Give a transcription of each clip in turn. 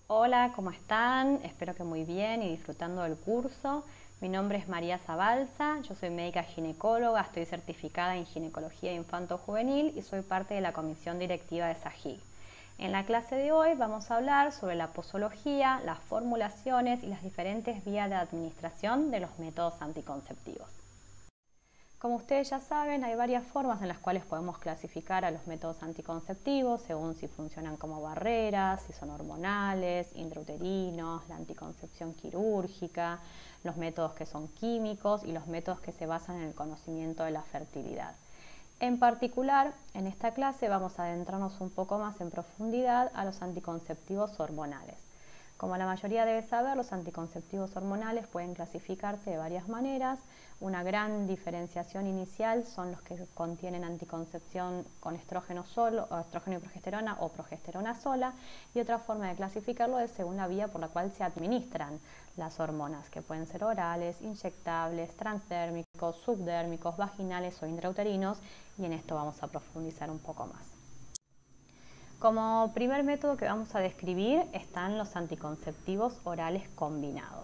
Hola, ¿cómo están? Espero que muy bien y disfrutando del curso. Mi nombre es María Zabalza, yo soy médica ginecóloga, estoy certificada en ginecología infanto-juvenil y soy parte de la comisión directiva de SAGIG. En la clase de hoy vamos a hablar sobre la posología, las formulaciones y las diferentes vías de administración de los métodos anticonceptivos. Como ustedes ya saben, hay varias formas en las cuales podemos clasificar a los métodos anticonceptivos según si funcionan como barreras, si son hormonales, intrauterinos, la anticoncepción quirúrgica, los métodos que son químicos y los métodos que se basan en el conocimiento de la fertilidad. En particular, en esta clase vamos a adentrarnos un poco más en profundidad a los anticonceptivos hormonales. Como la mayoría debe saber, los anticonceptivos hormonales pueden clasificarse de varias maneras. Una gran diferenciación inicial son los que contienen anticoncepción con estrógeno solo, o estrógeno y progesterona o progesterona sola, y otra forma de clasificarlo es según la vía por la cual se administran las hormonas, que pueden ser orales, inyectables, transdérmicos, subdérmicos, vaginales o intrauterinos, y en esto vamos a profundizar un poco más. Como primer método que vamos a describir están los anticonceptivos orales combinados.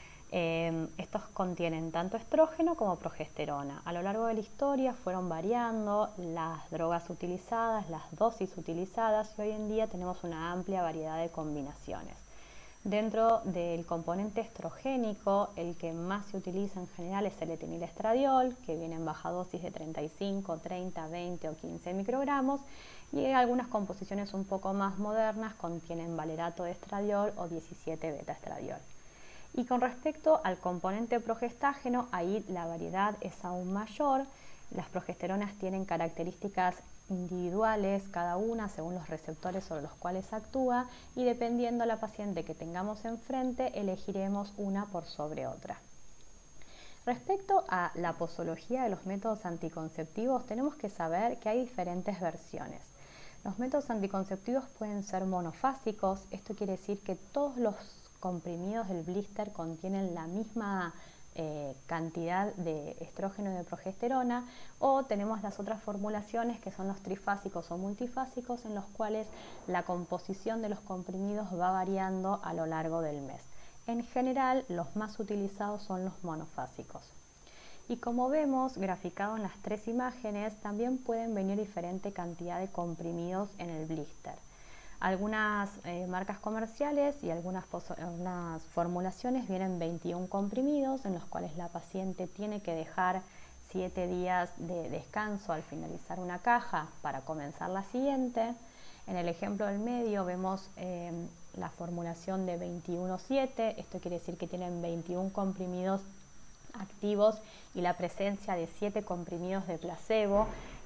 Estos contienen tanto estrógeno como progesterona. A lo largo de la historia fueron variando las drogas utilizadas, las dosis utilizadas y hoy en día tenemos una amplia variedad de combinaciones. Dentro del componente estrogénico, el que más se utiliza en general es el etinilestradiol, que viene en baja dosis de 35, 30, 20 o 15 microgramos, y algunas composiciones un poco más modernas contienen valerato de estradiol o 17 beta-estradiol. Y con respecto al componente progestágeno, ahí la variedad es aún mayor. Las progesteronas tienen características individuales cada una según los receptores sobre los cuales actúa y dependiendo de la paciente que tengamos enfrente elegiremos una por sobre otra. Respecto a la posología de los métodos anticonceptivos tenemos que saber que hay diferentes versiones. Los métodos anticonceptivos pueden ser monofásicos, esto quiere decir que todos los comprimidos del blister contienen la misma cantidad de estrógeno y de progesterona, o tenemos las otras formulaciones que son los trifásicos o multifásicos en los cuales la composición de los comprimidos va variando a lo largo del mes. En general los más utilizados son los monofásicos. Y como vemos graficado en las tres imágenes, también pueden venir diferente cantidad de comprimidos en el blister. Algunas marcas comerciales y algunas formulaciones vienen 21 comprimidos en los cuales la paciente tiene que dejar 7 días de descanso al finalizar una caja para comenzar la siguiente. En el ejemplo del medio vemos la formulación de 21-7, esto quiere decir que tienen 21 comprimidos activos y la presencia de 7 comprimidos de placebo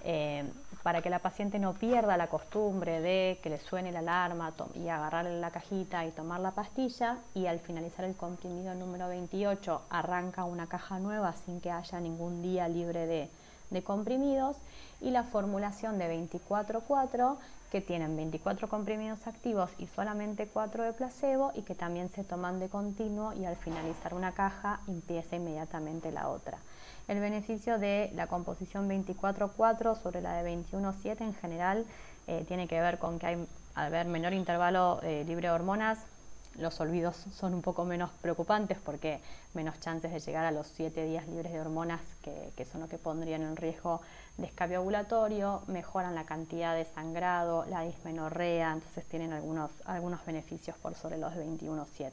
para que la paciente no pierda la costumbre de que le suene la alarma y agarrarle la cajita y tomar la pastilla, y al finalizar el comprimido número 28 arranca una caja nueva sin que haya ningún día libre de comprimidos, y la formulación de 24-4 que tienen 24 comprimidos activos y solamente 4 de placebo y que también se toman de continuo y al finalizar una caja empieza inmediatamente la otra. El beneficio de la composición 24-4 sobre la de 21-7 en general tiene que ver con que al haber menor intervalo libre de hormonas, los olvidos son un poco menos preocupantes porque menos chances de llegar a los 7 días libres de hormonas que son lo que pondrían en riesgo de escabio ovulatorio, mejoran la cantidad de sangrado, la dismenorrea, entonces tienen algunos beneficios por sobre los de 21-7.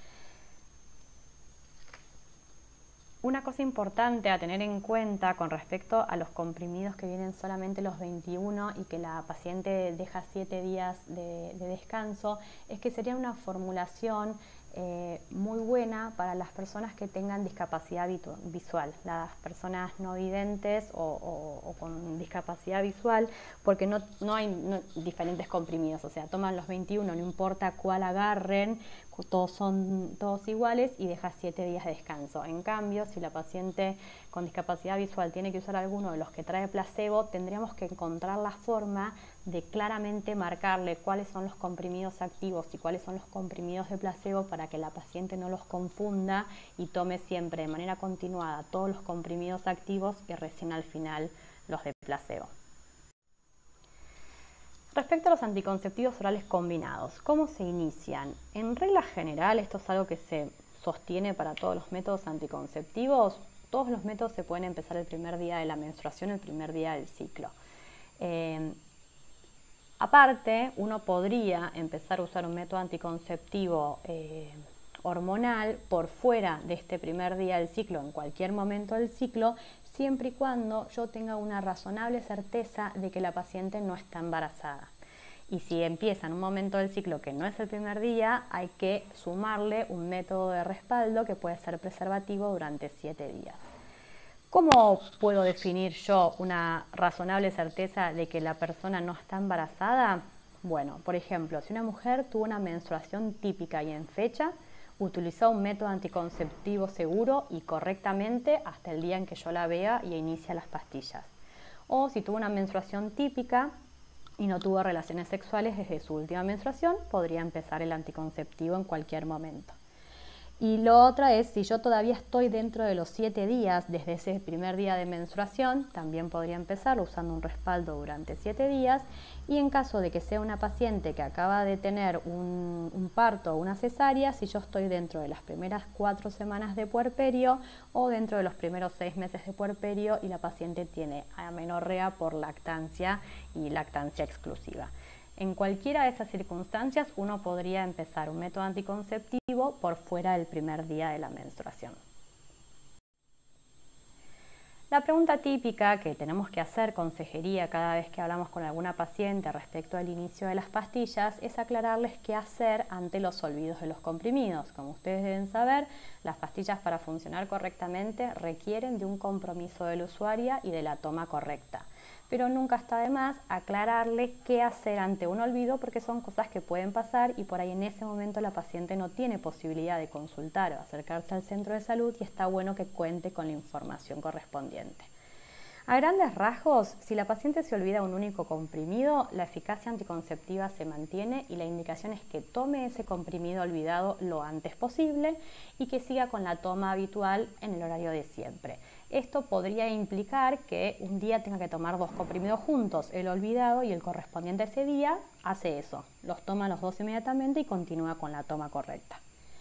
Una cosa importante a tener en cuenta con respecto a los comprimidos que vienen solamente los 21 y que la paciente deja 7 días de descanso es que sería una formulación muy buena para las personas que tengan discapacidad visual, las personas no videntes o con discapacidad visual, porque no hay diferentes comprimidos, o sea, toman los 21, no importa cuál agarren, son todos iguales y deja 7 días de descanso. En cambio, si la paciente con discapacidad visual tiene que usar alguno de los que trae placebo, tendríamos que encontrar la forma de claramente marcarle cuáles son los comprimidos activos y cuáles son los comprimidos de placebo para que la paciente no los confunda y tome siempre de manera continuada todos los comprimidos activos y recién al final los de placebo. Respecto a los anticonceptivos orales combinados, ¿cómo se inician? En regla general, esto es algo que se sostiene para todos los métodos anticonceptivos. Todos los métodos se pueden empezar el primer día de la menstruación, el primer día del ciclo. Aparte, uno podría empezar a usar un método anticonceptivo hormonal por fuera de este primer día del ciclo, en cualquier momento del ciclo, siempre y cuando yo tenga una razonable certeza de que la paciente no está embarazada. Y si empieza en un momento del ciclo que no es el primer día, hay que sumarle un método de respaldo que puede ser preservativo durante 7 días. ¿Cómo puedo definir yo una razonable certeza de que la persona no está embarazada? Bueno, por ejemplo, si una mujer tuvo una menstruación típica y en fecha, utilizó un método anticonceptivo seguro y correctamente hasta el día en que yo la vea y inicia las pastillas. O si tuvo una menstruación típica y no tuvo relaciones sexuales desde su última menstruación, podría empezar el anticonceptivo en cualquier momento. Y lo otro es, si yo todavía estoy dentro de los 7 días desde ese primer día de menstruación, también podría empezar usando un respaldo durante 7 días. Y en caso de que sea una paciente que acaba de tener un parto o una cesárea, si yo estoy dentro de las primeras 4 semanas de puerperio o dentro de los primeros 6 meses de puerperio y la paciente tiene amenorrea por lactancia y lactancia exclusiva. En cualquiera de esas circunstancias uno podría empezar un método anticonceptivo por fuera del primer día de la menstruación. La pregunta típica que tenemos que hacer consejería cada vez que hablamos con alguna paciente respecto al inicio de las pastillas es aclararles qué hacer ante los olvidos de los comprimidos. Como ustedes deben saber, las pastillas para funcionar correctamente requieren de un compromiso de la usuaria y de la toma correcta. Pero nunca está de más aclararle qué hacer ante un olvido porque son cosas que pueden pasar y por ahí en ese momento la paciente no tiene posibilidad de consultar o acercarse al centro de salud y está bueno que cuente con la información correspondiente. A grandes rasgos, si la paciente se olvida un único comprimido, la eficacia anticonceptiva se mantiene y la indicación es que tome ese comprimido olvidado lo antes posible y que siga con la toma habitual en el horario de siempre. Esto podría implicar que un día tenga que tomar 2 comprimidos juntos, el olvidado y el correspondiente a ese día hace eso, los toma los 2 inmediatamente y continúa con la toma correcta.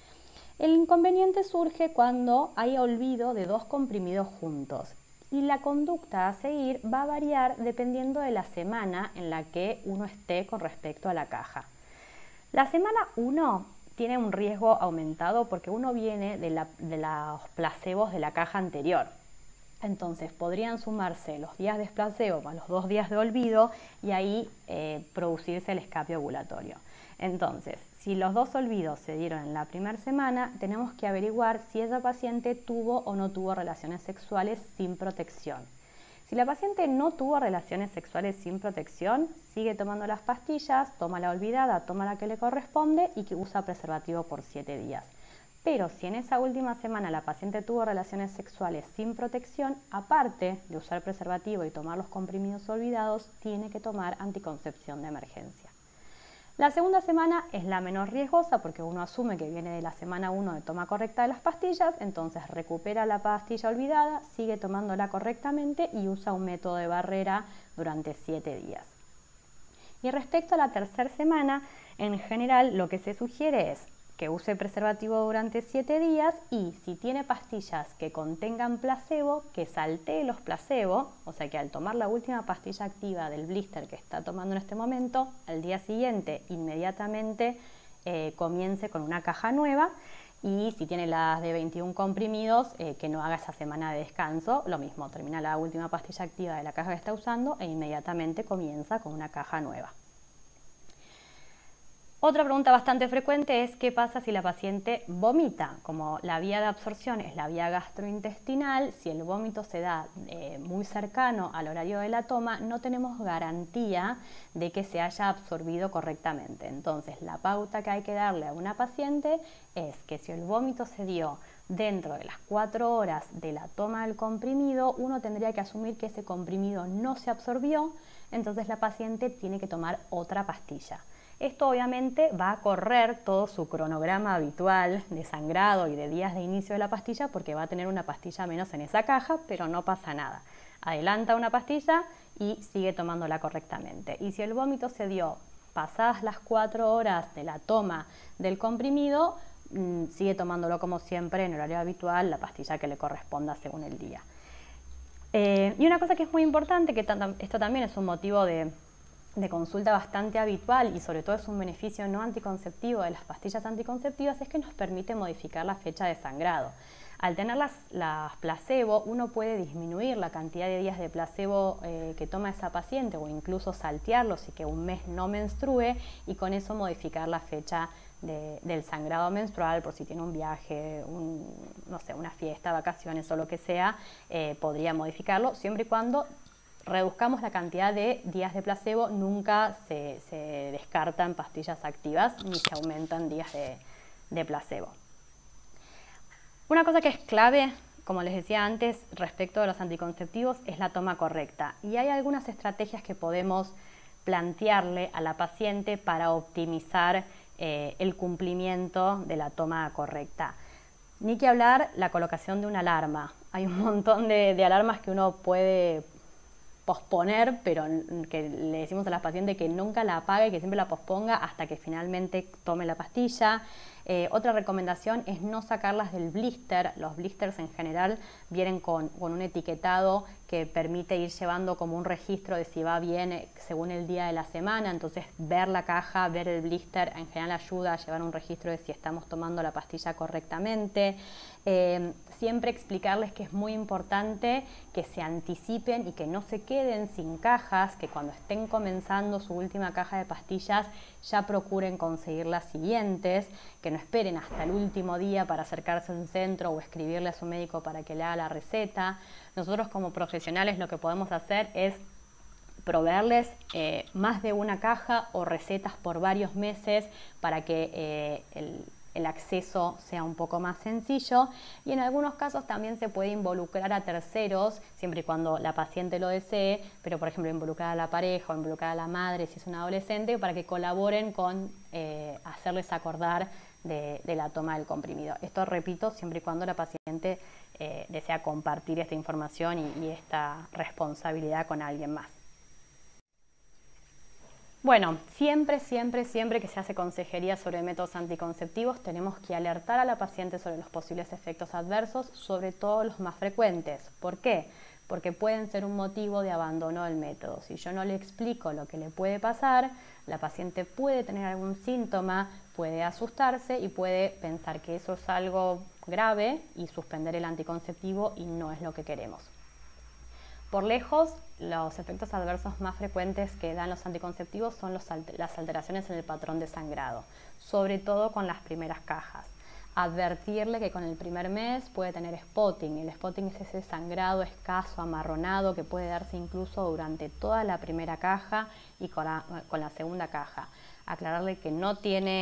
El inconveniente surge cuando hay olvido de 2 comprimidos juntos y la conducta a seguir va a variar dependiendo de la semana en la que uno esté con respecto a la caja. La semana 1 tiene un riesgo aumentado porque uno viene de los placebos de la caja anterior. Entonces podrían sumarse los días de placebo más los 2 días de olvido y ahí producirse el escape ovulatorio. Entonces, si los 2 olvidos se dieron en la primera semana, tenemos que averiguar si esa paciente tuvo o no tuvo relaciones sexuales sin protección. Si la paciente no tuvo relaciones sexuales sin protección, sigue tomando las pastillas, toma la olvidada, toma la que le corresponde y que usa preservativo por 7 días. Pero si en esa última semana la paciente tuvo relaciones sexuales sin protección, aparte de usar preservativo y tomar los comprimidos olvidados, tiene que tomar anticoncepción de emergencia. La segunda semana es la menos riesgosa porque uno asume que viene de la semana 1 de toma correcta de las pastillas, entonces recupera la pastilla olvidada, sigue tomándola correctamente y usa un método de barrera durante 7 días. Y respecto a la tercera semana, en general lo que se sugiere es que use preservativo durante 7 días y si tiene pastillas que contengan placebo, que saltee los placebo, o sea que al tomar la última pastilla activa del blister que está tomando en este momento, al día siguiente inmediatamente comience con una caja nueva y si tiene las de 21 comprimidos, que no haga esa semana de descanso, lo mismo, termina la última pastilla activa de la caja que está usando e inmediatamente comienza con una caja nueva. Otra pregunta bastante frecuente es qué pasa si la paciente vomita. Como la vía de absorción es la vía gastrointestinal, si el vómito se da muy cercano al horario de la toma, no tenemos garantía de que se haya absorbido correctamente. Entonces, la pauta que hay que darle a una paciente es que si el vómito se dio dentro de las 4 horas de la toma del comprimido, uno tendría que asumir que ese comprimido no se absorbió, entonces la paciente tiene que tomar otra pastilla. Esto obviamente va a correr todo su cronograma habitual de sangrado y de días de inicio de la pastilla porque va a tener una pastilla menos en esa caja, pero no pasa nada. Adelanta una pastilla y sigue tomándola correctamente. Y si el vómito se dio pasadas las 4 horas de la toma del comprimido, sigue tomándolo como siempre en horario habitual, la pastilla que le corresponda según el día. Y una cosa que es muy importante, que esto también es un motivo de consulta bastante habitual y sobre todo es un beneficio no anticonceptivo de las pastillas anticonceptivas, es que nos permite modificar la fecha de sangrado. Al tener las placebo, uno puede disminuir la cantidad de días de placebo que toma esa paciente o incluso saltearlos y que un mes no menstrue y con eso modificar la fecha del sangrado menstrual por si tiene un viaje, no sé, una fiesta, vacaciones o lo que sea, podría modificarlo siempre y cuando reduzcamos la cantidad de días de placebo. Nunca se descartan pastillas activas ni se aumentan días de placebo. Una cosa que es clave, como les decía antes, respecto de los anticonceptivos es la toma correcta. Y hay algunas estrategias que podemos plantearle a la paciente para optimizar el cumplimiento de la toma correcta. Ni que hablar la colocación de una alarma. Hay un montón de alarmas que uno puede posponer, pero que le decimos a las pacientes que nunca la apague, que siempre la posponga hasta que finalmente tome la pastilla. Otra recomendación es no sacarlas del blister. Los blisters en general vienen con un etiquetado que permite ir llevando como un registro de si va bien según el día de la semana. Entonces ver la caja, ver el blister en general ayuda a llevar un registro de si estamos tomando la pastilla correctamente. Siempre explicarles que es muy importante que se anticipen y que no se queden sin cajas, que cuando estén comenzando su última caja de pastillas ya procuren conseguir las siguientes, que no esperen hasta el último día para acercarse a un centro o escribirle a su médico para que le haga la receta. Nosotros como profesionales lo que podemos hacer es proveerles más de una caja o recetas por varios meses para que el acceso sea un poco más sencillo, y en algunos casos también se puede involucrar a terceros, siempre y cuando la paciente lo desee, pero por ejemplo involucrar a la pareja o involucrar a la madre si es una adolescente, para que colaboren con hacerles acordar de la toma del comprimido. Esto, repito, siempre y cuando la paciente desea compartir esta información y esta responsabilidad con alguien más. Bueno, siempre que se hace consejería sobre métodos anticonceptivos tenemos que alertar a la paciente sobre los posibles efectos adversos, sobre todo los más frecuentes. ¿Por qué? Porque pueden ser un motivo de abandono del método. Si yo no le explico lo que le puede pasar, la paciente puede tener algún síntoma, puede asustarse y puede pensar que eso es algo grave y suspender el anticonceptivo, y no es lo que queremos. Por lejos, los efectos adversos más frecuentes que dan los anticonceptivos son las alteraciones en el patrón de sangrado, sobre todo con las primeras cajas. Advertirle que con el primer mes puede tener spotting. El spotting es ese sangrado escaso, amarronado, que puede darse incluso durante toda la primera caja y con la segunda caja. Aclararle que no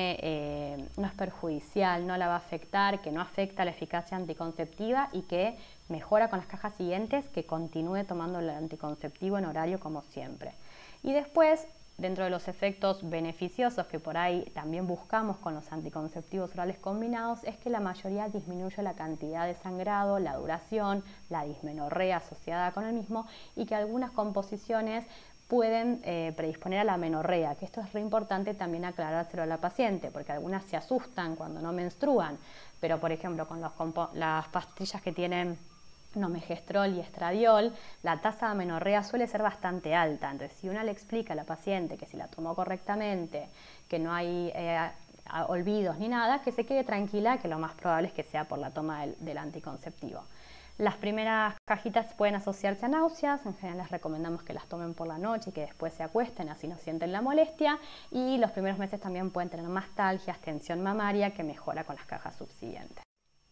es perjudicial, no la va a afectar, que no afecta la eficacia anticonceptiva y que mejora con las cajas siguientes, que continúe tomando el anticonceptivo en horario como siempre. Y después, dentro de los efectos beneficiosos que por ahí también buscamos con los anticonceptivos orales combinados, es que la mayoría disminuye la cantidad de sangrado, la duración, la dismenorrea asociada con el mismo, y que algunas composiciones pueden predisponer a la amenorrea, que esto es re importante también aclarárselo a la paciente, porque algunas se asustan cuando no menstruan, pero por ejemplo con las pastillas que tienen nomegestrol y estradiol, la tasa de amenorrea suele ser bastante alta. Entonces, si uno le explica a la paciente que si la tomó correctamente, que no hay olvidos ni nada, que se quede tranquila, que lo más probable es que sea por la toma del anticonceptivo. Las primeras cajitas pueden asociarse a náuseas. En general les recomendamos que las tomen por la noche y que después se acuesten, así no sienten la molestia, y los primeros meses también pueden tener mastalgias, tensión mamaria, que mejora con las cajas subsiguientes.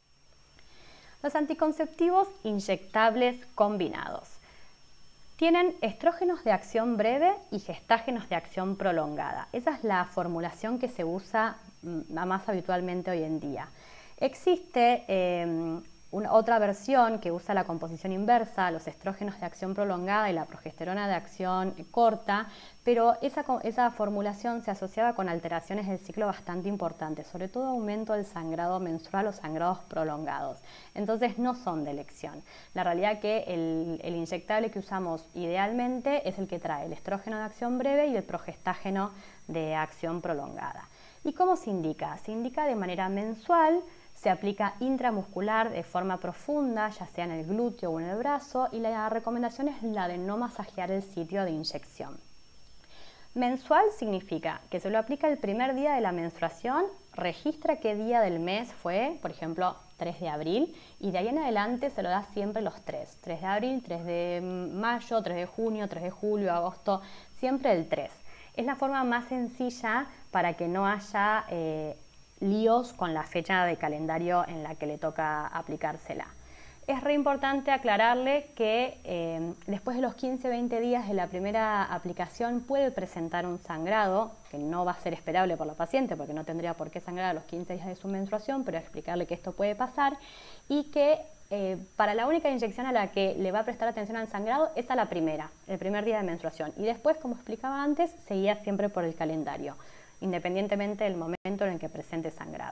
Los anticonceptivos inyectables combinados tienen estrógenos de acción breve y gestágenos de acción prolongada. Esa es la formulación que se usa más habitualmente hoy en día. Existe Otra versión que usa la composición inversa, los estrógenos de acción prolongada y la progesterona de acción corta, pero esa formulación se asociaba con alteraciones del ciclo bastante importantes, sobre todo aumento del sangrado menstrual o sangrados prolongados. Entonces no son de elección. La realidad es que el inyectable que usamos idealmente es el que trae el estrógeno de acción breve y el progestágeno de acción prolongada. ¿Y cómo se indica? Se indica de manera mensual. Se aplica intramuscular de forma profunda, ya sea en el glúteo o en el brazo, y la recomendación es la de no masajear el sitio de inyección. Mensual significa que se lo aplica el primer día de la menstruación, registra qué día del mes fue, por ejemplo 3 de abril, y de ahí en adelante se lo da siempre los 3. 3 de abril, 3 de mayo, 3 de junio, 3 de julio, agosto, siempre el 3. Es la forma más sencilla para que no haya líos con la fecha de calendario en la que le toca aplicársela. Es re importante aclararle que después de los 15-20 días de la primera aplicación puede presentar un sangrado, que no va a ser esperable por la paciente porque no tendría por qué sangrar a los 15 días de su menstruación, pero explicarle que esto puede pasar y que para la única inyección a la que le va a prestar atención al sangrado es a la primera, el primer día de menstruación. Y después, como explicaba antes, seguía siempre por el calendario, independientemente del momento en el que presente sangrado.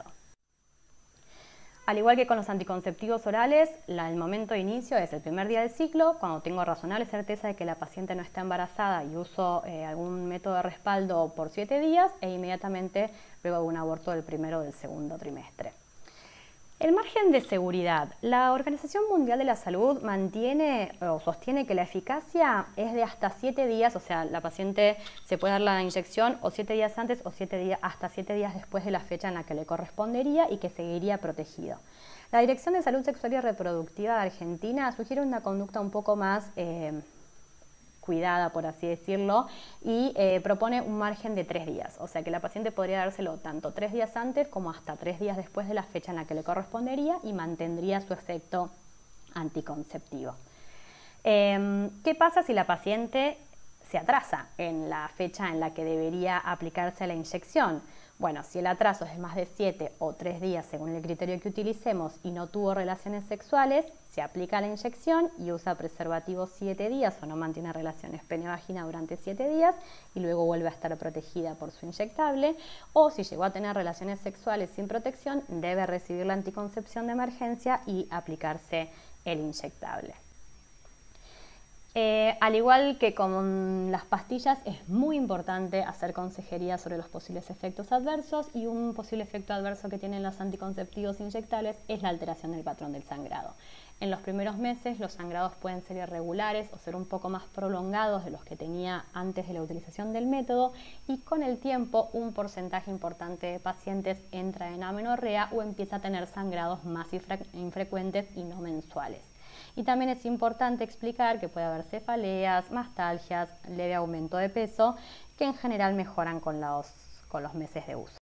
Al igual que con los anticonceptivos orales, el momento de inicio es el primer día del ciclo, cuando tengo razonable certeza de que la paciente no está embarazada y uso algún método de respaldo por 7 días e inmediatamente luego de un aborto del primero o del segundo trimestre. El margen de seguridad. La Organización Mundial de la Salud mantiene o sostiene que la eficacia es de hasta 7 días, o sea, la paciente se puede dar la inyección o 7 días antes o hasta 7 días después de la fecha en la que le correspondería y que seguiría protegido. La Dirección de Salud Sexual y Reproductiva de Argentina sugiere una conducta un poco más cuidada, por así decirlo, y propone un margen de 3 días, o sea que la paciente podría dárselo tanto 3 días antes como hasta 3 días después de la fecha en la que le correspondería y mantendría su efecto anticonceptivo. ¿Qué pasa si la paciente se atrasa en la fecha en la que debería aplicarse la inyección? Bueno, si el atraso es de más de 7 o 3 días según el criterio que utilicemos y no tuvo relaciones sexuales, se aplica la inyección y usa preservativo 7 días o no mantiene relaciones pene-vagina durante 7 días y luego vuelve a estar protegida por su inyectable. O si llegó a tener relaciones sexuales sin protección, debe recibir la anticoncepción de emergencia y aplicarse el inyectable. Al igual que con las pastillas, es muy importante hacer consejería sobre los posibles efectos adversos, y un posible efecto adverso que tienen los anticonceptivos inyectables es la alteración del patrón del sangrado. En los primeros meses los sangrados pueden ser irregulares o ser un poco más prolongados de los que tenía antes de la utilización del método, y con el tiempo un porcentaje importante de pacientes entra en amenorrea o empieza a tener sangrados más infrecuentes y no mensuales. Y también es importante explicar que puede haber cefaleas, mastalgias, leve aumento de peso, que en general mejoran con los meses de uso.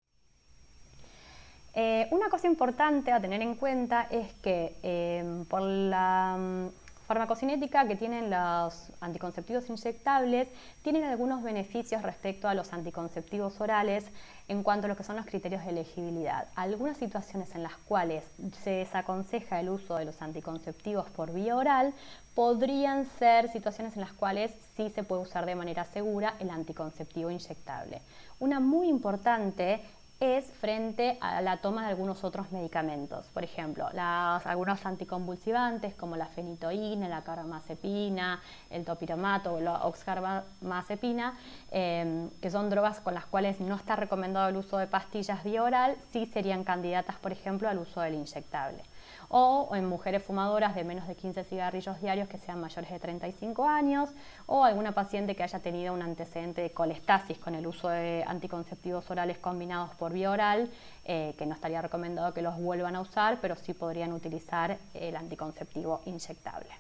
Una cosa importante a tener en cuenta es que por la farmacocinética que tienen los anticonceptivos inyectables, tienen algunos beneficios respecto a los anticonceptivos orales en cuanto a lo que son los criterios de elegibilidad. Algunas situaciones en las cuales se desaconseja el uso de los anticonceptivos por vía oral podrían ser situaciones en las cuales sí se puede usar de manera segura el anticonceptivo inyectable. Una muy importante es frente a la toma de algunos otros medicamentos. Por ejemplo, algunos anticonvulsivantes como la fenitoína, la carbamazepina, el topiramato o la oxcarbazepina, que son drogas con las cuales no está recomendado el uso de pastillas vía oral, sí serían candidatas, por ejemplo, al uso del inyectable. O en mujeres fumadoras de menos de 15 cigarrillos diarios que sean mayores de 35 años, o alguna paciente que haya tenido un antecedente de colestasis con el uso de anticonceptivos orales combinados por vía oral, que no estaría recomendado que los vuelvan a usar, pero sí podrían utilizar el anticonceptivo inyectable.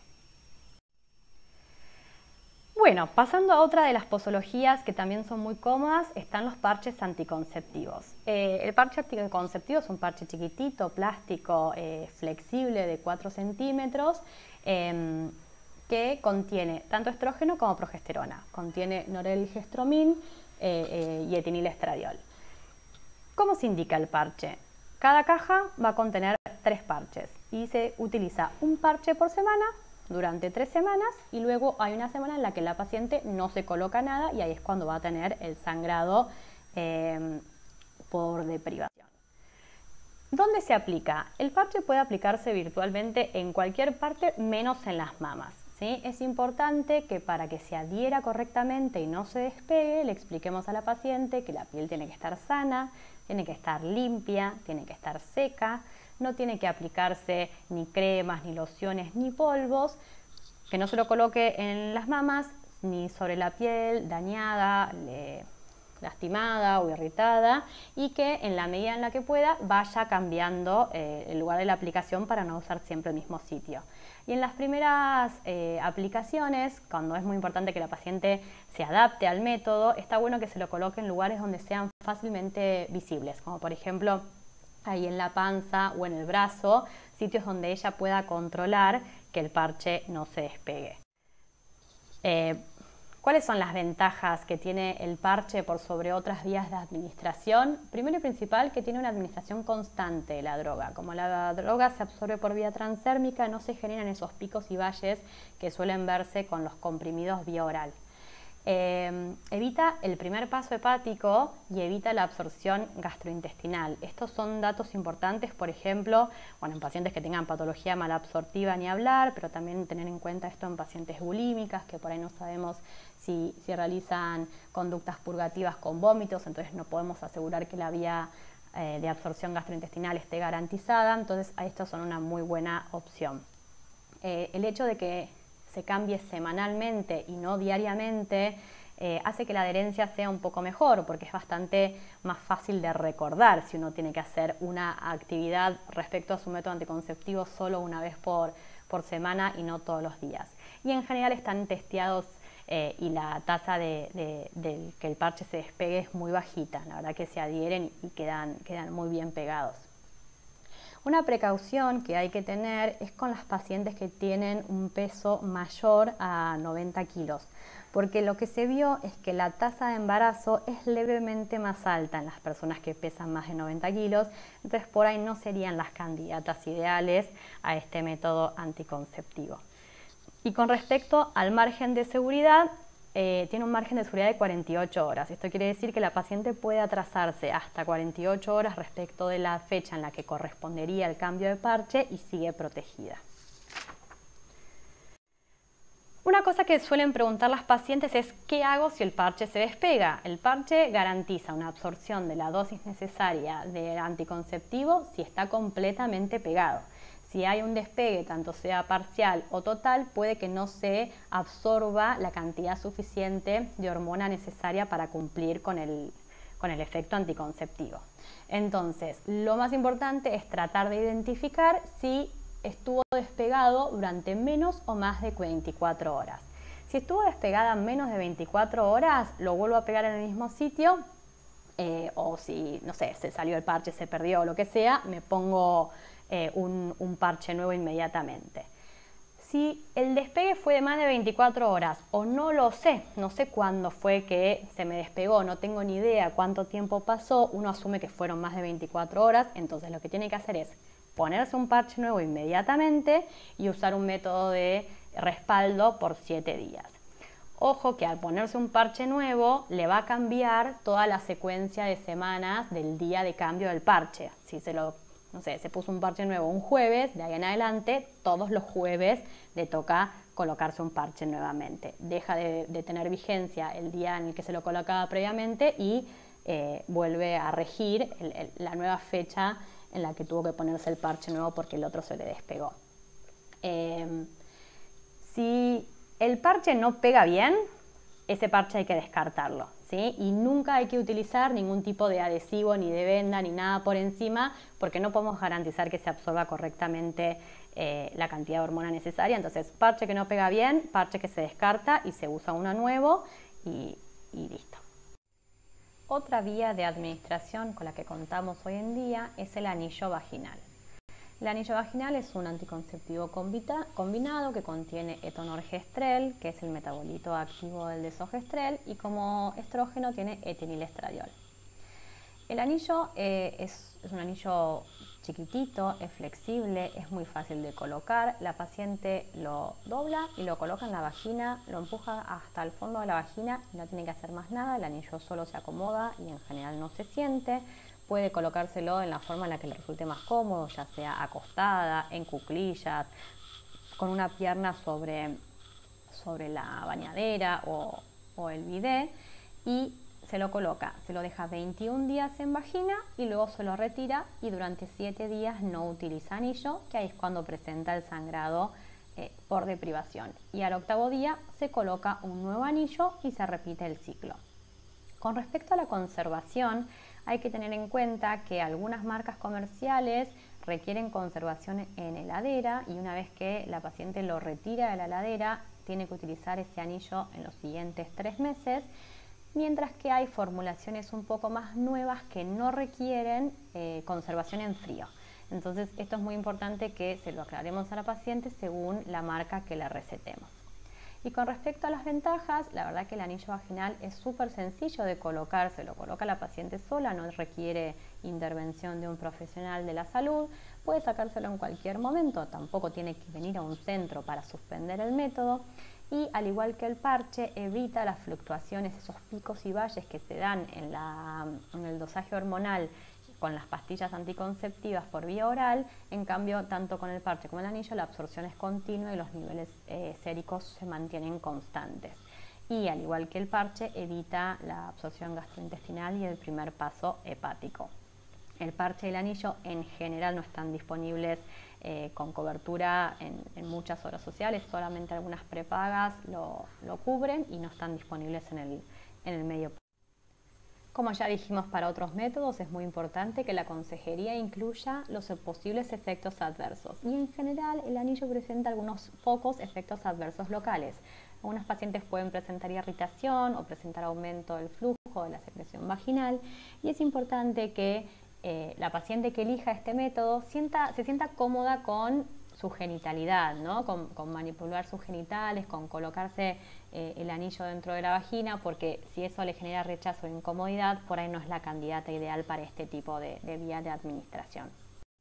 Bueno, pasando a otra de las posologías que también son muy cómodas, están los parches anticonceptivos. El parche anticonceptivo es un parche chiquitito, plástico, flexible de 4 centímetros, que contiene tanto estrógeno como progesterona. Contiene norelgestromin y etinilestradiol. ¿Cómo se indica el parche? Cada caja va a contener 3 parches. y se utiliza un parche por semana durante 3 semanas y luego hay una semana en la que la paciente no se coloca nada y ahí es cuando va a tener el sangrado por deprivación. ¿Dónde se aplica? El parche puede aplicarse virtualmente en cualquier parte menos en las mamas, ¿sí? Es importante que para que se adhiera correctamente y no se despegue, le expliquemos a la paciente que la piel tiene que estar sana, tiene que estar limpia, tiene que estar seca, no tiene que aplicarse ni cremas, ni lociones, ni polvos, que no se lo coloque en las mamas ni sobre la piel dañada, lastimada o irritada, y que en la medida en la que pueda vaya cambiando el lugar de la aplicación para no usar siempre el mismo sitio. Y en las primeras aplicaciones, cuando es muy importante que la paciente se adapte al método, está bueno que se lo coloque en lugares donde sean fácilmente visibles, como por ejemplo ahí en la panza o en el brazo, sitios donde ella pueda controlar que el parche no se despegue. ¿Cuáles son las ventajas que tiene el parche por sobre otras vías de administración? Primero y principal, que tiene una administración constante de la droga. Como la droga se absorbe por vía transdérmica, no se generan esos picos y valles que suelen verse con los comprimidos vía oral. Evita el primer paso hepático y evita la absorción gastrointestinal. Estos son datos importantes, por ejemplo, en pacientes que tengan patología malabsortiva ni hablar, pero también tener en cuenta esto en pacientes bulímicas, que por ahí no sabemos si realizan conductas purgativas con vómitos, entonces no podemos asegurar que la vía de absorción gastrointestinal esté garantizada, entonces estos son una muy buena opción. El hecho de que se cambie semanalmente y no diariamente hace que la adherencia sea un poco mejor, porque es bastante más fácil de recordar si uno tiene que hacer una actividad respecto a su método anticonceptivo solo una vez por semana y no todos los días. Y en general están testeados y la tasa de que el parche se despegue es muy bajita, la verdad que se adhieren y quedan muy bien pegados. Una precaución que hay que tener es con las pacientes que tienen un peso mayor a 90 kilos, porque lo que se vio es que la tasa de embarazo es levemente más alta en las personas que pesan más de 90 kilos, entonces por ahí no serían las candidatas ideales a este método anticonceptivo. Y con respecto al margen de seguridad, tiene un margen de seguridad de 48 horas. Esto quiere decir que la paciente puede atrasarse hasta 48 horas respecto de la fecha en la que correspondería el cambio de parche y sigue protegida. Una cosa que suelen preguntar las pacientes es ¿qué hago si el parche se despega? El parche garantiza una absorción de la dosis necesaria del anticonceptivo si está completamente pegado. Si hay un despegue, tanto sea parcial o total, puede que no se absorba la cantidad suficiente de hormona necesaria para cumplir con el efecto anticonceptivo. Entonces, lo más importante es tratar de identificar si estuvo despegado durante menos o más de 24 horas. Si estuvo despegada menos de 24 horas, lo vuelvo a pegar en el mismo sitio, o si, no sé, se salió el parche, se perdió o lo que sea, me pongo un parche nuevo inmediatamente. Si el despegue fue de más de 24 horas o no lo sé, no sé cuándo fue que se me despegó, no tengo ni idea cuánto tiempo pasó, uno asume que fueron más de 24 horas, entonces lo que tiene que hacer es ponerse un parche nuevo inmediatamente y usar un método de respaldo por 7 días. Ojo que al ponerse un parche nuevo le va a cambiar toda la secuencia de semanas del día de cambio del parche. Si se puso un parche nuevo un jueves, de ahí en adelante, todos los jueves le toca colocarse un parche nuevamente. Deja de tener vigencia el día en el que se lo colocaba previamente y vuelve a regir la nueva fecha en la que tuvo que ponerse el parche nuevo porque el otro se le despegó. Si el parche no pega bien, ese parche hay que descartarlo, ¿sí? Y nunca hay que utilizar ningún tipo de adhesivo, ni de venda, ni nada por encima, porque no podemos garantizar que se absorba correctamente la cantidad de hormona necesaria. Entonces, parche que no pega bien, parche que se descarta y se usa uno nuevo y listo. Otra vía de administración con la que contamos hoy en día es el anillo vaginal. El anillo vaginal es un anticonceptivo combinado que contiene etonorgestrel, que es el metabolito activo del desogestrel, y como estrógeno tiene etinilestradiol. El anillo es un anillo chiquitito, es flexible, es muy fácil de colocar. La paciente lo dobla y lo coloca en la vagina, lo empuja hasta el fondo de la vagina y no tiene que hacer más nada. El anillo solo se acomoda y en general no se siente. Puede colocárselo en la forma en la que le resulte más cómodo, ya sea acostada, en cuclillas, con una pierna sobre la bañadera o el bidé, y se lo coloca, se lo deja 21 días en vagina y luego se lo retira, y durante 7 días no utiliza anillo, que ahí es cuando presenta el sangrado por deprivación. Y al 8.º día se coloca un nuevo anillo y se repite el ciclo. Con respecto a la conservación, hay que tener en cuenta que algunas marcas comerciales requieren conservación en heladera, y una vez que la paciente lo retira de la heladera, tiene que utilizar ese anillo en los siguientes 3 meses, mientras que hay formulaciones un poco más nuevas que no requieren conservación en frío. Entonces, esto es muy importante que se lo aclaremos a la paciente según la marca que le recetemos. Y con respecto a las ventajas, la verdad que el anillo vaginal es súper sencillo de colocar, se lo coloca la paciente sola, no requiere intervención de un profesional de la salud, puede sacárselo en cualquier momento, tampoco tiene que venir a un centro para suspender el método, y al igual que el parche, evita las fluctuaciones, esos picos y valles que se dan en el dosaje hormonal con las pastillas anticonceptivas por vía oral. En cambio, tanto con el parche como el anillo, la absorción es continua y los niveles séricos se mantienen constantes. Y al igual que el parche, evita la absorción gastrointestinal y el primer paso hepático. El parche y el anillo en general no están disponibles con cobertura en muchas obras sociales, solamente algunas prepagas lo cubren y no están disponibles en el medio. Como ya dijimos para otros métodos, es muy importante que la consejería incluya los posibles efectos adversos, y en general el anillo presenta algunos pocos efectos adversos locales. Algunos pacientes pueden presentar irritación o presentar aumento del flujo de la secreción vaginal, y es importante que la paciente que elija este método se sienta cómoda con su genitalidad, ¿no? con manipular sus genitales, con colocarse el anillo dentro de la vagina, porque si eso le genera rechazo e incomodidad, por ahí no es la candidata ideal para este tipo de vía de administración.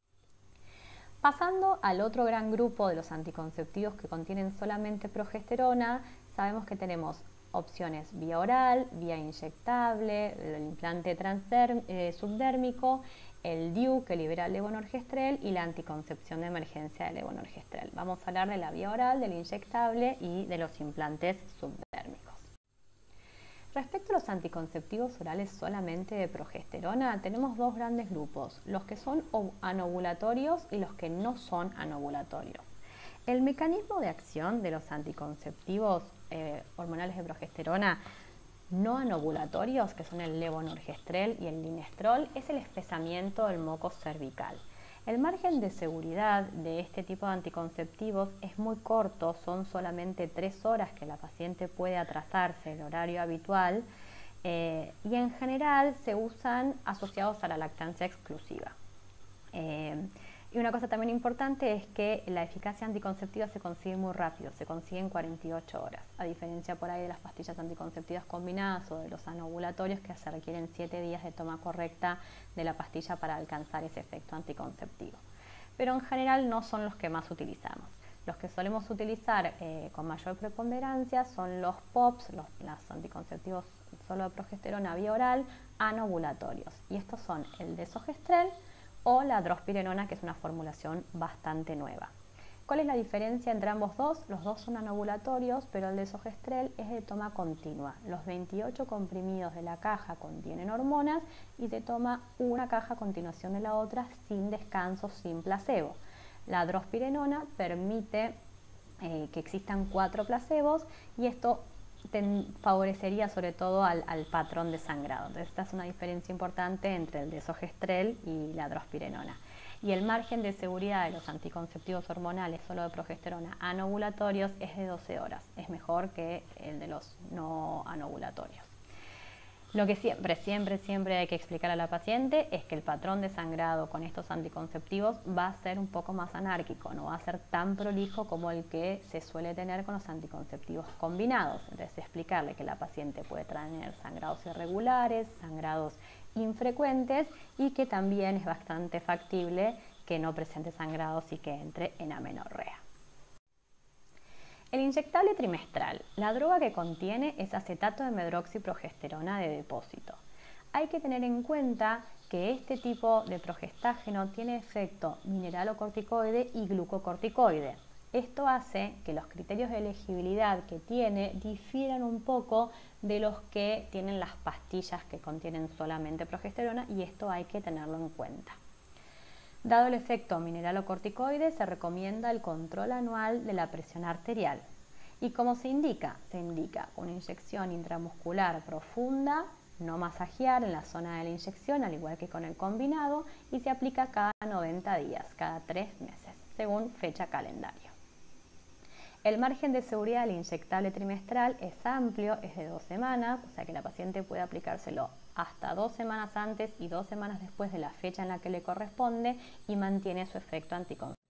Pasando al otro gran grupo de los anticonceptivos que contienen solamente progesterona, sabemos que tenemos opciones vía oral, vía inyectable, el implante subdérmico, el DIU que libera el levonorgestrel y la anticoncepción de emergencia de levonorgestrel. Vamos a hablar de la vía oral, del inyectable y de los implantes subdérmicos. Respecto a los anticonceptivos orales solamente de progesterona, tenemos dos grandes grupos, los que son anovulatorios y los que no son anovulatorios. El mecanismo de acción de los anticonceptivos hormonales de progesterona no anovulatorios, que son el levonorgestrel y el minestrol, es el espesamiento del moco cervical. El margen de seguridad de este tipo de anticonceptivos es muy corto, son solamente 3 horas que la paciente puede atrasarse el horario habitual, y en general se usan asociados a la lactancia exclusiva. Y una cosa también importante es que la eficacia anticonceptiva se consigue muy rápido, se consigue en 48 horas, a diferencia por ahí de las pastillas anticonceptivas combinadas o de los anovulatorios, que se requieren 7 días de toma correcta de la pastilla para alcanzar ese efecto anticonceptivo. Pero en general no son los que más utilizamos. Los que solemos utilizar con mayor preponderancia son los POPs, los anticonceptivos solo de progesterona vía oral, anovulatorios. Y estos son el desogestrel o la drospirenona, que es una formulación bastante nueva. ¿Cuál es la diferencia entre ambos dos? Los dos son anovulatorios, pero el desogestrel es de toma continua. Los 28 comprimidos de la caja contienen hormonas y se toma una caja a continuación de la otra sin descanso, sin placebo. La drospirenona permite que existan 4 placebos, y esto favorecería sobre todo al patrón de sangrado. Entonces, esta es una diferencia importante entre el desogestrel y la drospirenona. Y el margen de seguridad de los anticonceptivos hormonales solo de progesterona anovulatorios es de 12 horas. Es mejor que el de los no anovulatorios. Lo que siempre hay que explicar a la paciente es que el patrón de sangrado con estos anticonceptivos va a ser un poco más anárquico, no va a ser tan prolijo como el que se suele tener con los anticonceptivos combinados. Entonces, explicarle que la paciente puede tener sangrados irregulares, sangrados infrecuentes y que también es bastante factible que no presente sangrados y que entre en amenorrea. El inyectable trimestral, la droga que contiene es acetato de medroxiprogesterona de depósito. Hay que tener en cuenta que este tipo de progestágeno tiene efecto mineralocorticoide y glucocorticoide. Esto hace que los criterios de elegibilidad que tiene difieran un poco de los que tienen las pastillas que contienen solamente progesterona y esto hay que tenerlo en cuenta. Dado el efecto mineralocorticoide, se recomienda el control anual de la presión arterial. ¿Y cómo se indica? Se indica una inyección intramuscular profunda, no masajear en la zona de la inyección, al igual que con el combinado, y se aplica cada 90 días, cada 3 meses, según fecha calendario. El margen de seguridad del inyectable trimestral es amplio, es de 2 semanas, o sea que la paciente puede aplicárselo hasta 2 semanas antes y 2 semanas después de la fecha en la que le corresponde y mantiene su efecto anticonceptivo.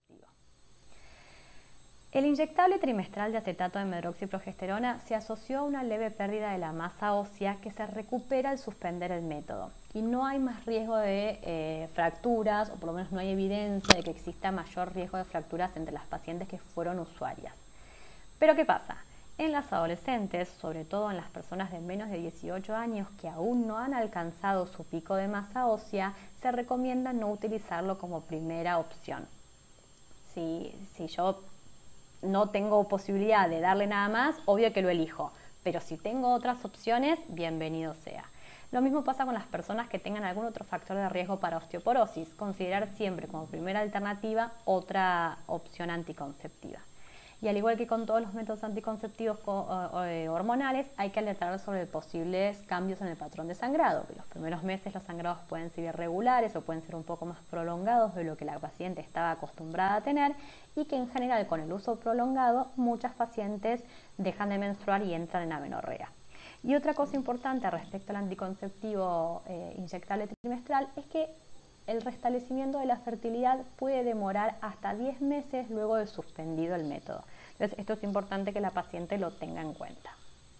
El inyectable trimestral de acetato de medroxiprogesterona se asoció a una leve pérdida de la masa ósea que se recupera al suspender el método y no hay más riesgo de fracturas, o por lo menos no hay evidencia de que exista mayor riesgo de fracturas entre las pacientes que fueron usuarias. Pero ¿qué pasa? En las adolescentes, sobre todo en las personas de menos de 18 años que aún no han alcanzado su pico de masa ósea, se recomienda no utilizarlo como primera opción. Si yo no tengo posibilidad de darle nada más, obvio que lo elijo, pero si tengo otras opciones, bienvenido sea. Lo mismo pasa con las personas que tengan algún otro factor de riesgo para osteoporosis, considerar siempre como primera alternativa otra opción anticonceptiva. Y al igual que con todos los métodos anticonceptivos hormonales, hay que alertar sobre posibles cambios en el patrón de sangrado. En los primeros meses los sangrados pueden ser irregulares o pueden ser un poco más prolongados de lo que la paciente estaba acostumbrada a tener y que en general con el uso prolongado muchas pacientes dejan de menstruar y entran en amenorrea. Y otra cosa importante respecto al anticonceptivo inyectable trimestral es que el restablecimiento de la fertilidad puede demorar hasta 10 meses luego de suspendido el método. Entonces, esto es importante que la paciente lo tenga en cuenta.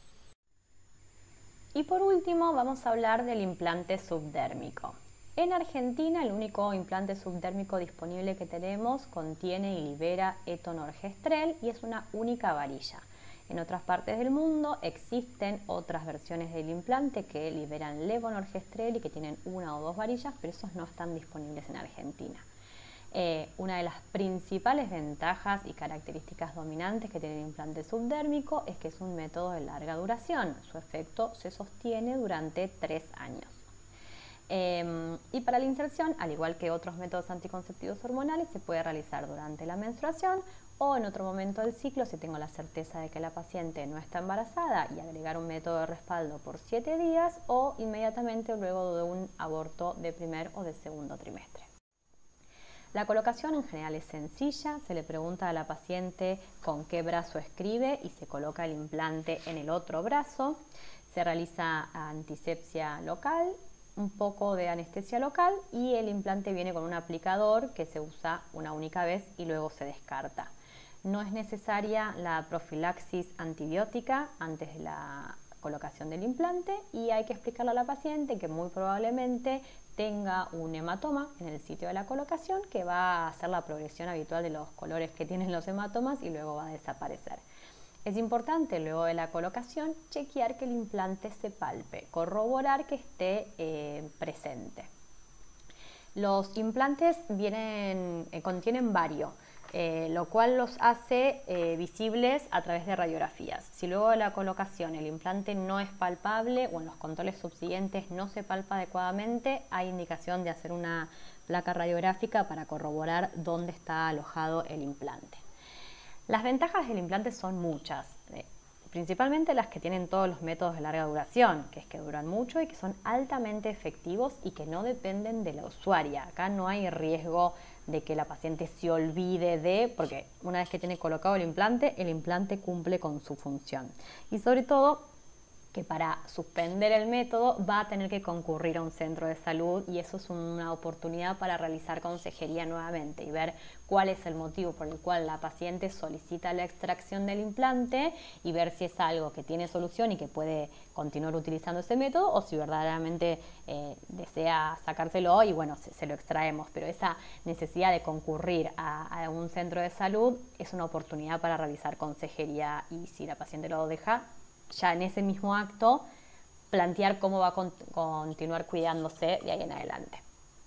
Y por último, vamos a hablar del implante subdérmico. En Argentina, el único implante subdérmico disponible que tenemos contiene y libera etonorgestrel y es una única varilla. En otras partes del mundo existen otras versiones del implante que liberan levonorgestrel y que tienen 1 o 2 varillas, pero esos no están disponibles en Argentina. Una de las principales ventajas y características dominantes que tiene el implante subdérmico es que es un método de larga duración. Su efecto se sostiene durante 3 años. Y para la inserción, al igual que otros métodos anticonceptivos hormonales, se puede realizar durante la menstruación o en otro momento del ciclo si tengo la certeza de que la paciente no está embarazada y agregar un método de respaldo por 7 días o inmediatamente luego de un aborto de primer o de segundo trimestre. La colocación en general es sencilla, se le pregunta a la paciente con qué brazo escribe y se coloca el implante en el otro brazo, se realiza antisepsia local, un poco de anestesia local y el implante viene con un aplicador que se usa una única vez y luego se descarta. No es necesaria la profilaxis antibiótica antes de la colocación del implante y hay que explicarle a la paciente que muy probablemente tenga un hematoma en el sitio de la colocación que va a hacer la progresión habitual de los colores que tienen los hematomas y luego va a desaparecer. Es importante luego de la colocación chequear que el implante se palpe, corroborar que esté presente. Los implantes contienen bario, lo cual los hace visibles a través de radiografías. Si luego de la colocación el implante no es palpable o en los controles subsiguientes no se palpa adecuadamente, hay indicación de hacer una placa radiográfica para corroborar dónde está alojado el implante. Las ventajas del implante son muchas, principalmente las que tienen todos los métodos de larga duración, que es que duran mucho y que son altamente efectivos y que no dependen de la usuaria. Acá no hay riesgo de que la paciente se olvide porque una vez que tiene colocado el implante cumple con su función. Y sobre todo, que para suspender el método va a tener que concurrir a un centro de salud, y eso es una oportunidad para realizar consejería nuevamente y ver cuál es el motivo por el cual la paciente solicita la extracción del implante, y ver si es algo que tiene solución y que puede continuar utilizando ese método, o si verdaderamente desea sacárselo y bueno, se lo extraemos. Pero esa necesidad de concurrir a un centro de salud es una oportunidad para realizar consejería, y si la paciente lo deja, ya en ese mismo acto plantear cómo va a continuar cuidándose de ahí en adelante.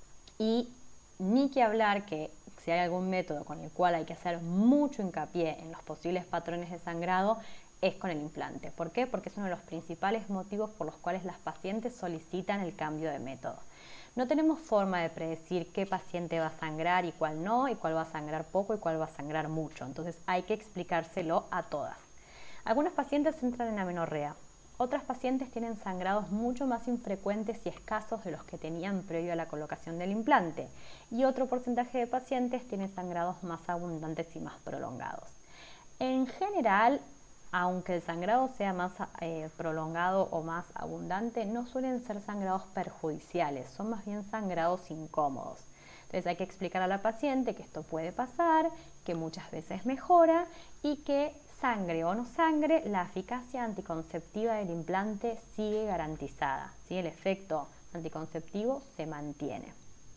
Y ni que hablar que si hay algún método con el cual hay que hacer mucho hincapié en los posibles patrones de sangrado, es con el implante. ¿Por qué? Porque es uno de los principales motivos por los cuales las pacientes solicitan el cambio de método. No tenemos forma de predecir qué paciente va a sangrar y cuál no, y cuál va a sangrar poco y cuál va a sangrar mucho. Entonces hay que explicárselo a todas. Algunas pacientes entran en amenorrea, otras pacientes tienen sangrados mucho más infrecuentes y escasos de los que tenían previo a la colocación del implante, y otro porcentaje de pacientes tienen sangrados más abundantes y más prolongados. En general, aunque el sangrado sea más prolongado o más abundante, no suelen ser sangrados perjudiciales, son más bien sangrados incómodos. Entonces hay que explicar a la paciente que esto puede pasar, que muchas veces mejora, y que sangre o no sangre, la eficacia anticonceptiva del implante sigue garantizada, ¿sí? El efecto anticonceptivo se mantiene.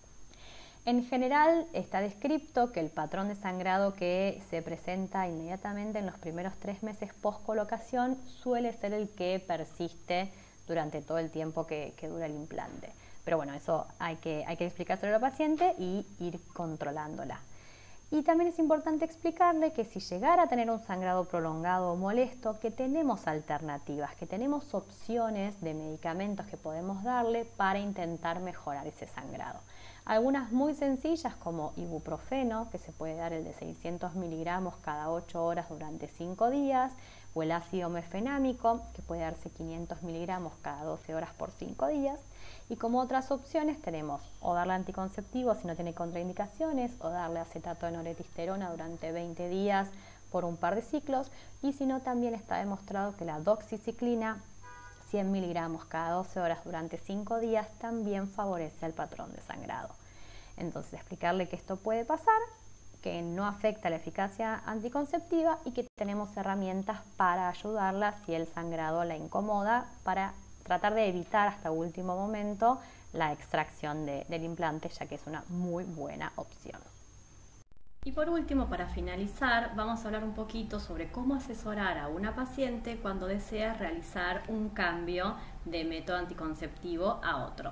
En general está descrito que el patrón de sangrado que se presenta inmediatamente en los primeros 3 meses post colocación suele ser el que persiste durante todo el tiempo que dura el implante. Pero bueno, eso hay que explicárselo a la paciente y ir controlándola. Y también es importante explicarle que si llegara a tener un sangrado prolongado o molesto, que tenemos alternativas, que tenemos opciones de medicamentos que podemos darle para intentar mejorar ese sangrado. Algunas muy sencillas, como ibuprofeno, que se puede dar el de 600 miligramos cada 8 horas durante 5 días, o el ácido mefenámico, que puede darse 500 miligramos cada 12 horas por 5 días. Y como otras opciones tenemos o darle anticonceptivo si no tiene contraindicaciones, o darle acetato de noretisterona durante 20 días por un par de ciclos, y si no, también está demostrado que la doxiciclina 100 miligramos cada 12 horas durante 5 días también favorece el patrón de sangrado. Entonces explicarle que esto puede pasar, que no afecta la eficacia anticonceptiva y que tenemos herramientas para ayudarla si el sangrado la incomoda, para tratar de evitar hasta último momento la extracción del implante, ya que es una muy buena opción. Y por último, para finalizar, vamos a hablar un poquito sobre cómo asesorar a una paciente cuando desea realizar un cambio de método anticonceptivo a otro.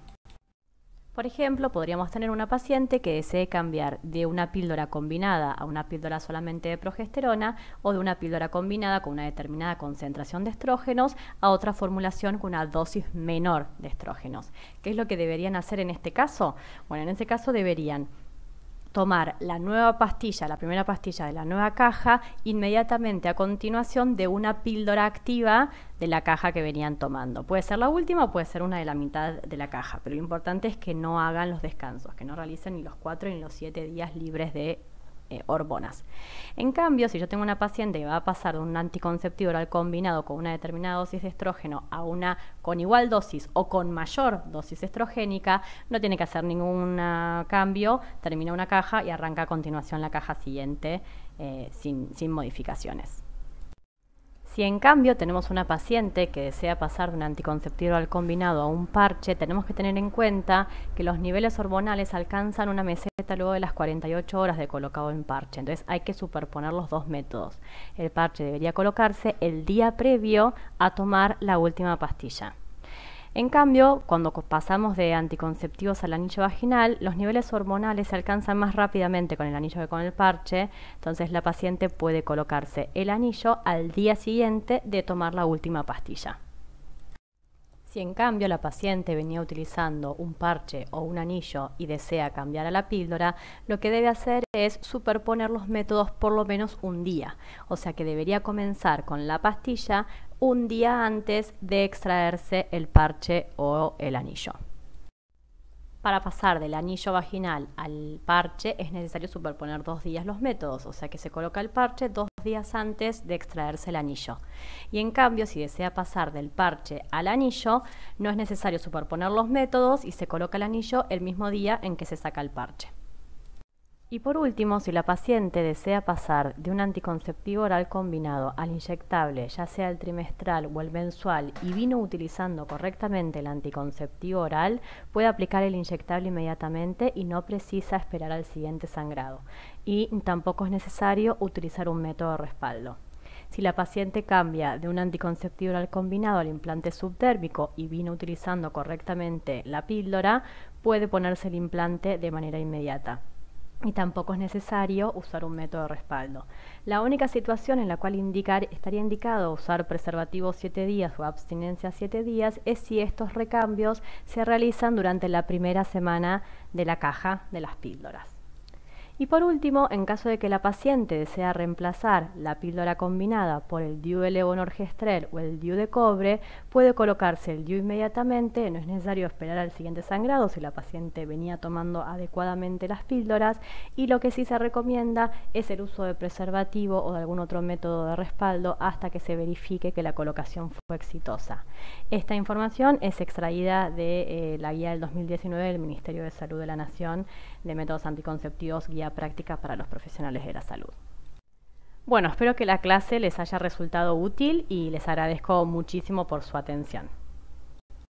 Por ejemplo, podríamos tener una paciente que desee cambiar de una píldora combinada a una píldora solamente de progesterona, o de una píldora combinada con una determinada concentración de estrógenos a otra formulación con una dosis menor de estrógenos. ¿Qué es lo que deberían hacer en este caso? Bueno, en ese caso deberían tomar la nueva pastilla, la primera pastilla de la nueva caja, inmediatamente a continuación de una píldora activa de la caja que venían tomando. Puede ser la última o puede ser una de la mitad de la caja, pero lo importante es que no hagan los descansos, que no realicen ni los 4 ni los 7 días libres de hormonas. En cambio, si yo tengo una paciente que va a pasar de un anticonceptivo oral combinado con una determinada dosis de estrógeno a una con igual dosis o con mayor dosis estrogénica, no tiene que hacer ningún cambio, termina una caja y arranca a continuación la caja siguiente sin modificaciones. Si en cambio tenemos una paciente que desea pasar de un anticonceptivo oral combinado a un parche, tenemos que tener en cuenta que los niveles hormonales alcanzan una meseta luego de las 48 horas de colocado en parche. Entonces hay que superponer los dos métodos. El parche debería colocarse el día previo a tomar la última pastilla. En cambio, cuando pasamos de anticonceptivos al anillo vaginal, los niveles hormonales se alcanzan más rápidamente con el anillo que con el parche, entonces la paciente puede colocarse el anillo al día siguiente de tomar la última pastilla. Si en cambio la paciente venía utilizando un parche o un anillo y desea cambiar a la píldora, lo que debe hacer es superponer los métodos por lo menos un día, o sea que debería comenzar con la pastilla un día antes de extraerse el parche o el anillo. Para pasar del anillo vaginal al parche es necesario superponer 2 días los métodos, o sea que se coloca el parche 2 días antes de extraerse el anillo. Y en cambio, si desea pasar del parche al anillo, no es necesario superponer los métodos y se coloca el anillo el mismo día en que se saca el parche. Y por último, si la paciente desea pasar de un anticonceptivo oral combinado al inyectable, ya sea el trimestral o el mensual, y vino utilizando correctamente el anticonceptivo oral, puede aplicar el inyectable inmediatamente y no precisa esperar al siguiente sangrado. Y tampoco es necesario utilizar un método de respaldo. Si la paciente cambia de un anticonceptivo oral combinado al implante subdérmico y vino utilizando correctamente la píldora, puede ponerse el implante de manera inmediata. Y tampoco es necesario usar un método de respaldo. La única situación en la cual estaría indicado usar preservativo 7 días o abstinencia 7 días es si estos recambios se realizan durante la primera semana de la caja de las píldoras. Y por último, en caso de que la paciente desea reemplazar la píldora combinada por el DIU de levonorgestrel o el DIU de cobre, puede colocarse el DIU inmediatamente, no es necesario esperar al siguiente sangrado si la paciente venía tomando adecuadamente las píldoras, y lo que sí se recomienda es el uso de preservativo o de algún otro método de respaldo hasta que se verifique que la colocación fue exitosa. Esta información es extraída de la guía del 2019 del Ministerio de Salud de la Nación de métodos anticonceptivos, guía práctica para los profesionales de la salud. Bueno, espero que la clase les haya resultado útil y les agradezco muchísimo por su atención.